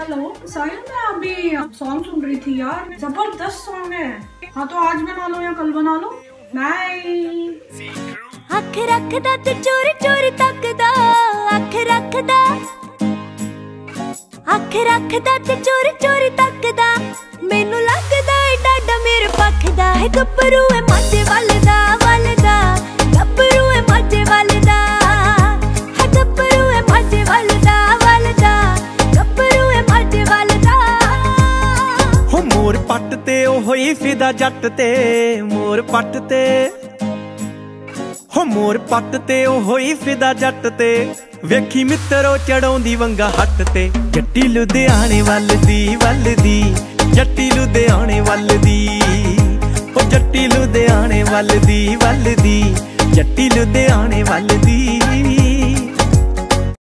Hello साहिल, मैं अभी song सुन रही थी यार, जबरदस्त सॉन्ग है। हाँ तो आज बना लो या कल बना लो। बाय। अख रखदा ते चोरी चोरी तकदा, अख रखदा ते चोरी चोरी तकदा, मैनू लगदा है डाडा मेरे पखदा है। गब्बरू है माझे वलदा वलदा, गब्बरू है माझे वलदा है, गब्बरू है माझे वलदा वलदा, गब्बरू है माझे वलदा। हो मोर पट ते ओ होई फिदा जट ते, मोर पट ते हो मोर पट ते ओ होई फिदा जट ते, वेखी मित्रो चढ़ाउंदी वंगा हट ते। जट्टी लुधियाने वलदी वलदी, जट्टी लुधियाने वलदी, ओ जट्टी लुधियाने वलदी वलदी, जट्टी लुधियाने वलदी।